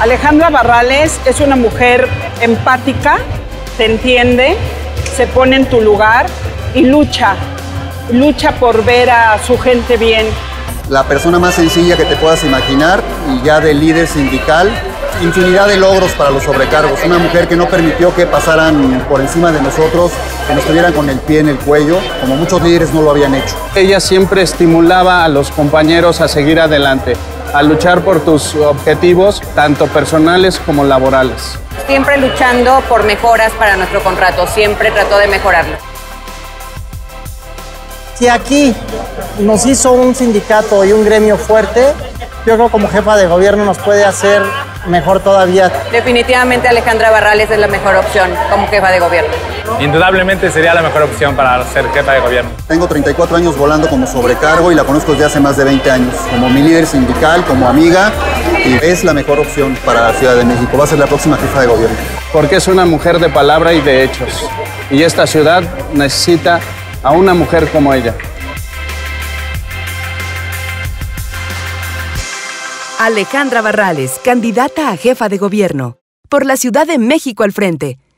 Alejandra Barrales es una mujer empática, te entiende, se pone en tu lugar y lucha por ver a su gente bien. La persona más sencilla que te puedas imaginar y ya de líder sindical, infinidad de logros para los sobrecargos. Una mujer que no permitió que pasaran por encima de nosotros, que nos tuvieran con el pie en el cuello, como muchos líderes no lo habían hecho. Ella siempre estimulaba a los compañeros a seguir adelante, a luchar por tus objetivos, tanto personales como laborales. Siempre luchando por mejoras para nuestro contrato, siempre trató de mejorarlo. Si aquí nos hizo un sindicato y un gremio fuerte, yo creo que como jefa de gobierno nos puede hacer mejor todavía. Definitivamente Alejandra Barrales es la mejor opción como jefa de gobierno. Indudablemente sería la mejor opción para ser jefa de gobierno. Tengo 34 años volando como sobrecargo y la conozco desde hace más de 20 años. Como mi líder sindical, como amiga, y es la mejor opción para la Ciudad de México. Va a ser la próxima jefa de gobierno. Porque es una mujer de palabra y de hechos. Y esta ciudad necesita a una mujer como ella. Alejandra Barrales, candidata a jefa de gobierno. Por la Ciudad de México al frente.